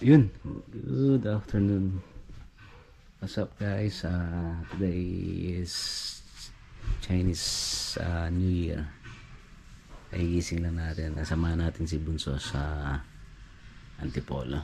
Yun, good afternoon. What's up guys? Today is Chinese New Year. Ay gising lang natin. Nasamahan natin si Bunso sa Antipolo.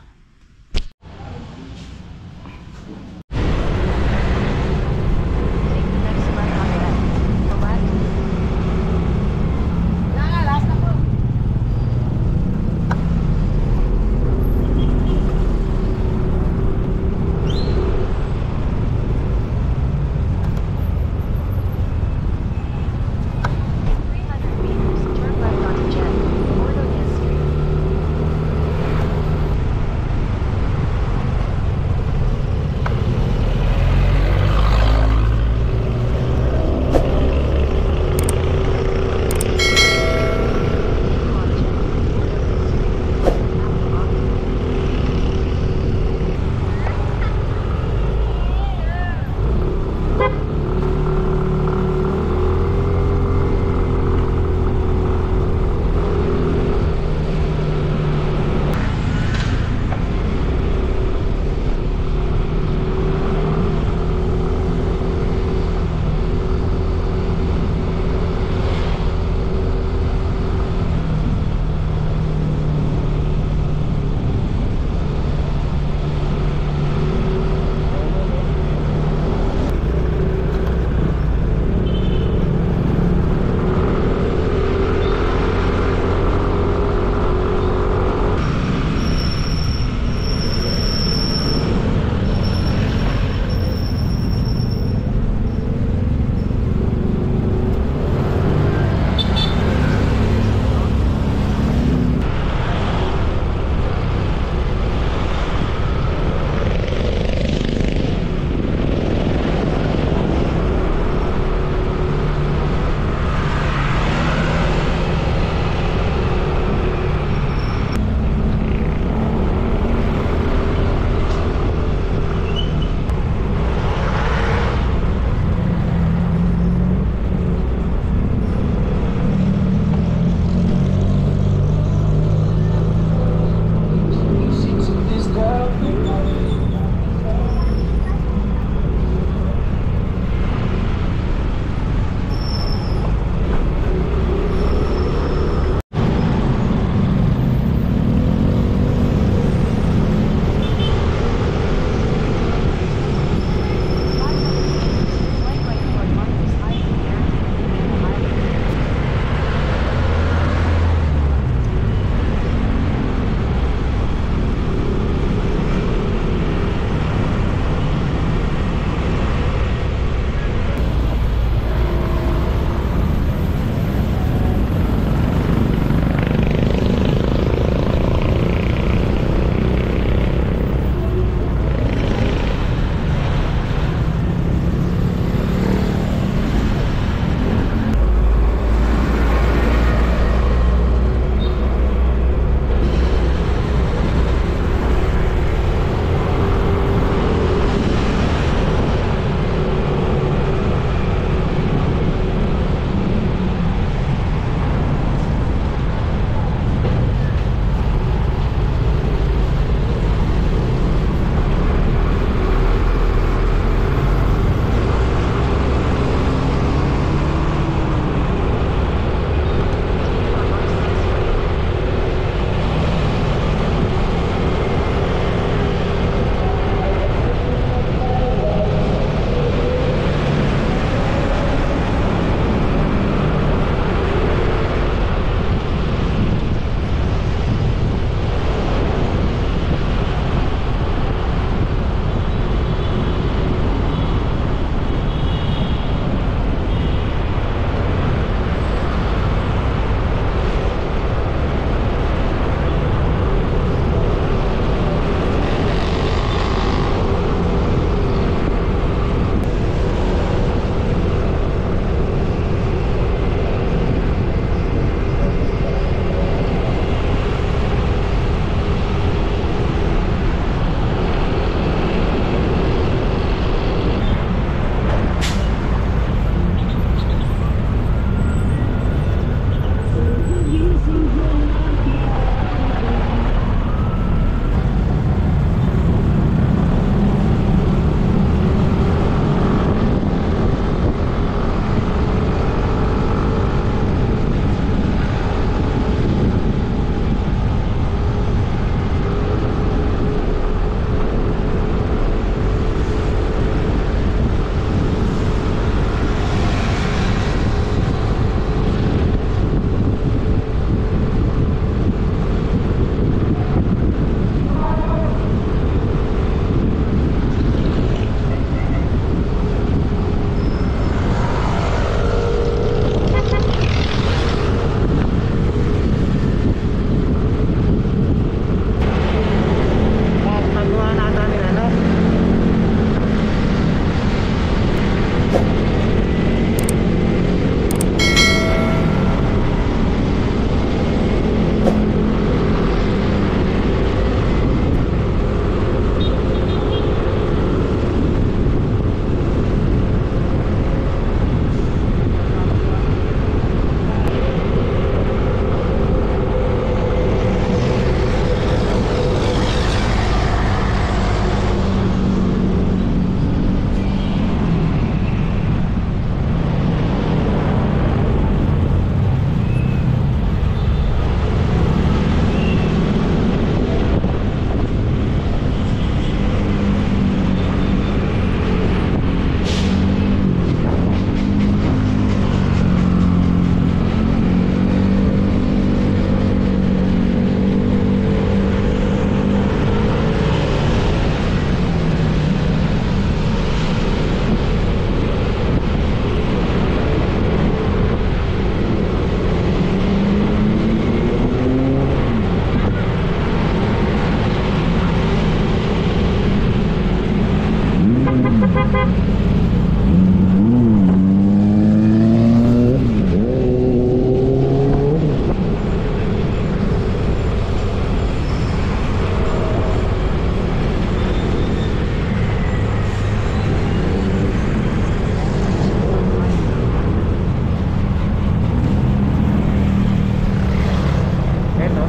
Ito.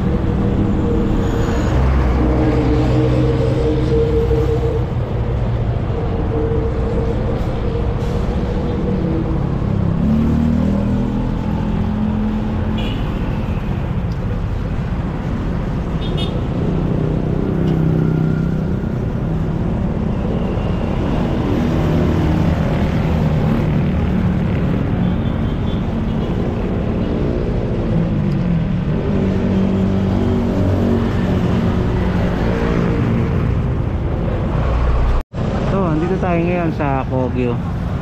Dito tayo ngayon sa Kogyo.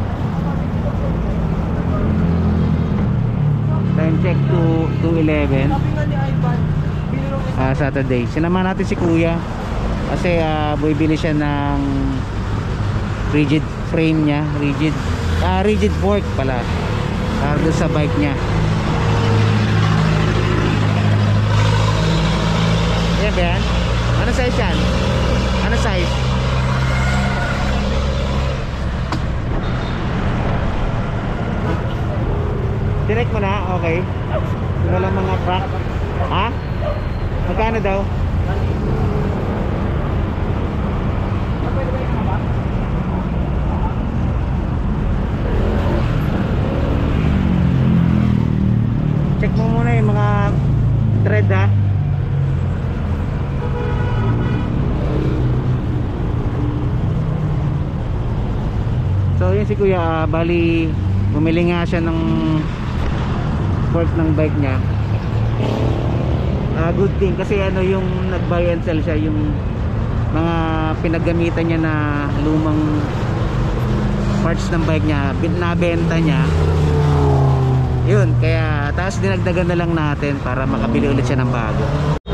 Time check to 2:11 Saturday. Sinama natin si Kuya kasi bibili siya ng rigid frame niya, rigid fork pala para doon sa bike niya. Yan ba yan? Ano size yan? Ano size? Direct mo na, okay. Walang mga crack. Ha? Magkano daw? Check mo muna yung mga thread ha. So yun si Kuya, bali bumili nga siya ng fork ng bike niya. Good thing kasi ano, yung nag-buy and sell siya, yung mga pinagamitan niya na lumang parts ng bike niya, nabenta niya. Yun, kaya tapos dinagdagan na lang natin para makabili ulit siya ng bago.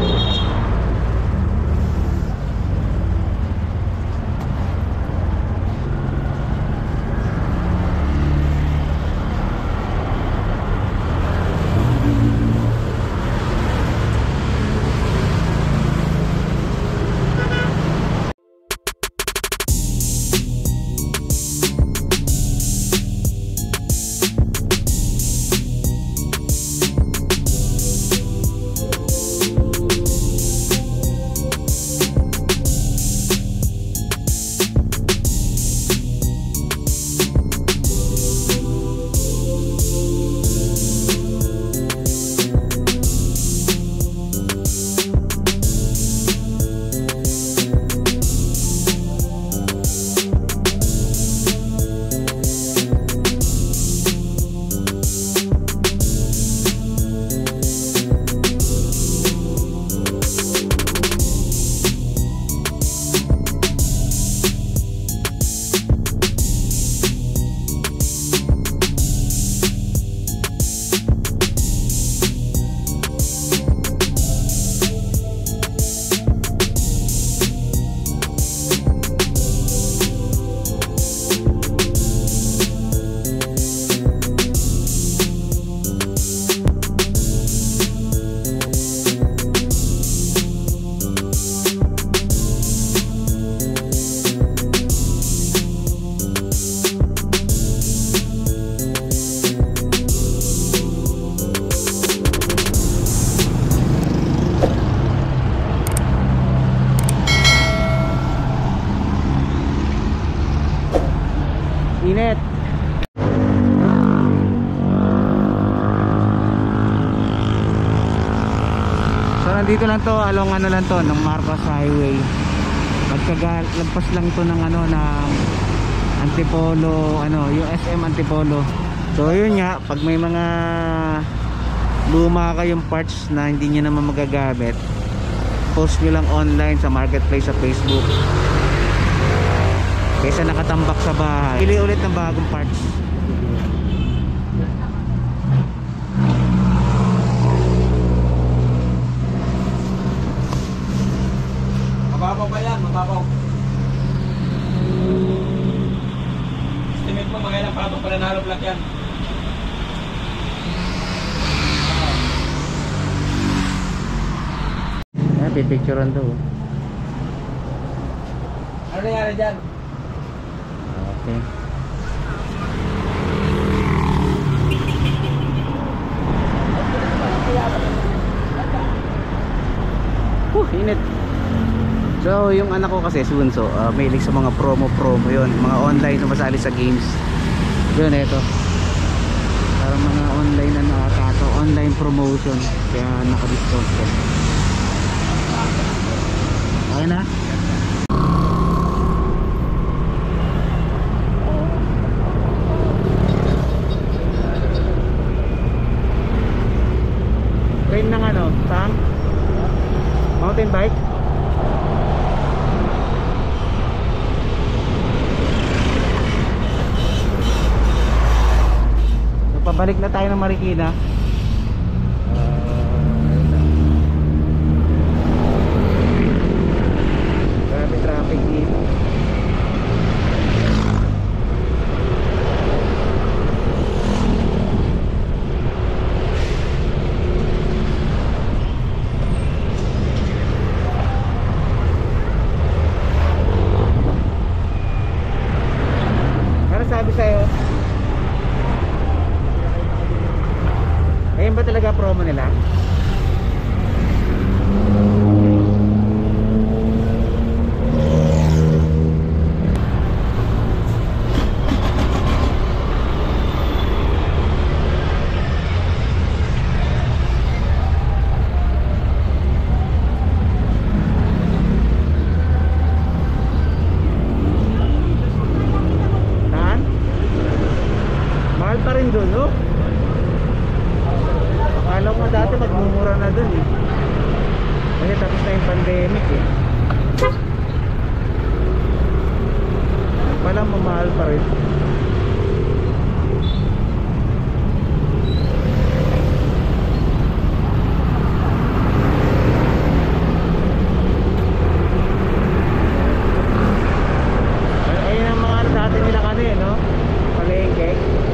Init. So nandito lang to, along ano lang to, ng Marcos Highway. Lagpas lang to ng ano, ng Antipolo, ano, yung SM Antipolo. So yun nga, pag may mga luma kayong parts na hindi nyo naman magagamit, post nyo lang online sa marketplace sa Facebook kaysa nakatambak sa bahay. Pili ulit ng bagong parts. Mababaw ba yan? Mababaw. Estimate mo magailang patong pala nalo black yan. Ayan, pipicturean to. Ano nangyari dyan? Okay. Init. So yung anak ko kasi Sunso, mahilig sa mga promo yun, mga online sumasali sa games. Yun, eto parang mga online na nakakato, online promotion, kaya naka-discount ko. Okay na? Train ng ano? Saan? Mountain bike? So, pabalik na tayo ng Marikina. Grabe traffic dito. Ano sabi sa'yo? Ayun ba talaga promo nila? Saan? Mahal pa rin dun, no? Akala ko dati magmumura na dun eh. Kasi tapos na yung pandemic eh. Pala mamahal pa rin. Ayun ang mga ano dati nila kanina, no? Palengke.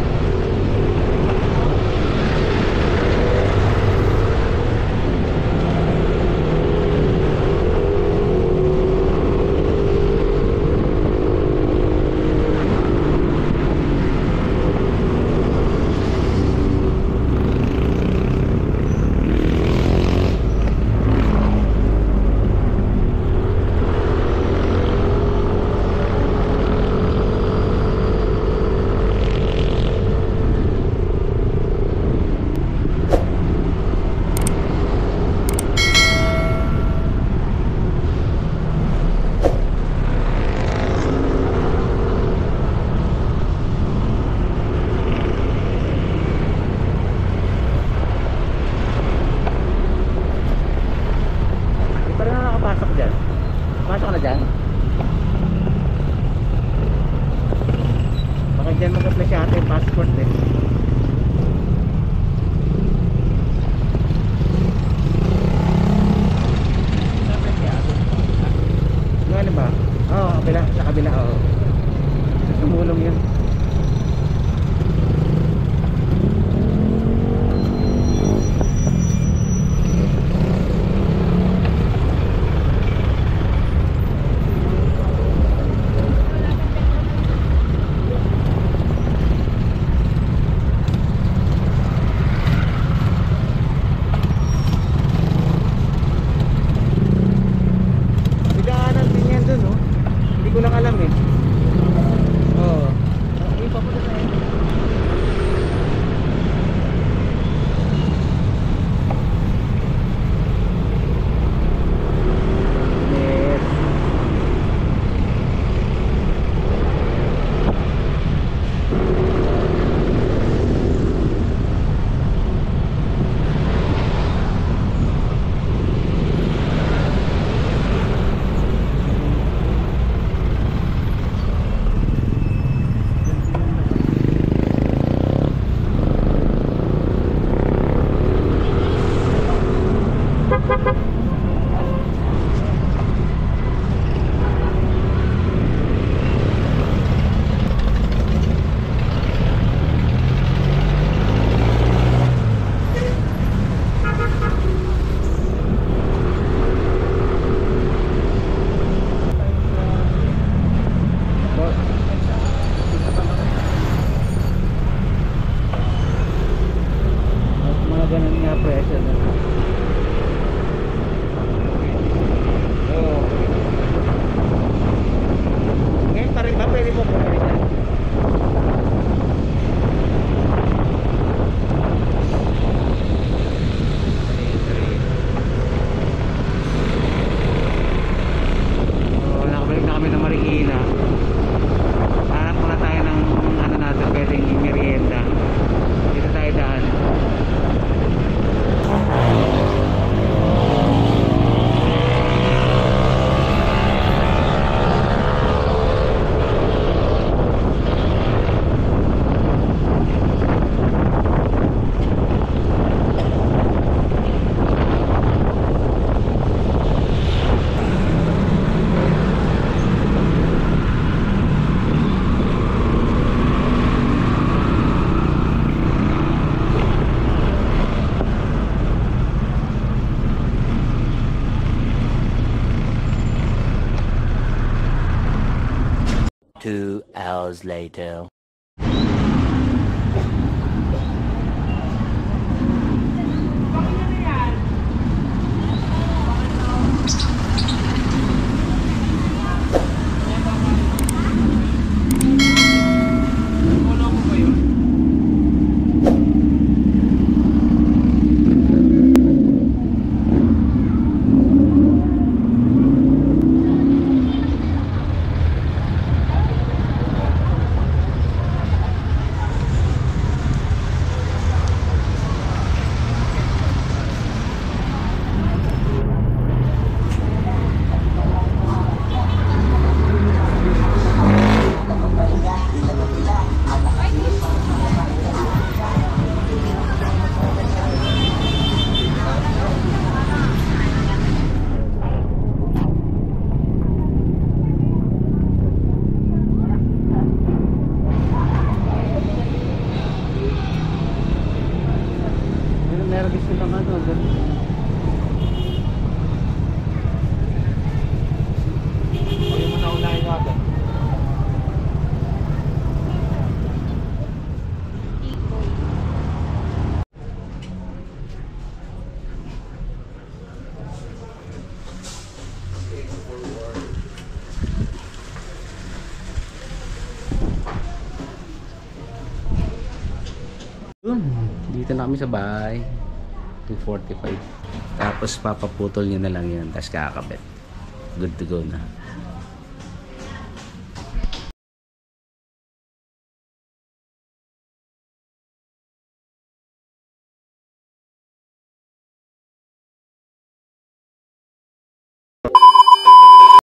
Pasok ka na dyan? Baka dyan mag-apply siya ata yung passport eh. Yung ano ba? Oo, kabila, sa kabila, oo. Tumulong yun. 2 hours later. Meron din silang ano doon. Huwag mo na unahin nyo agad. Yun, dito na kami sa bahay. 2:45. Tapos papaputol nyo na lang yun, tapos kakabit. Good to go na.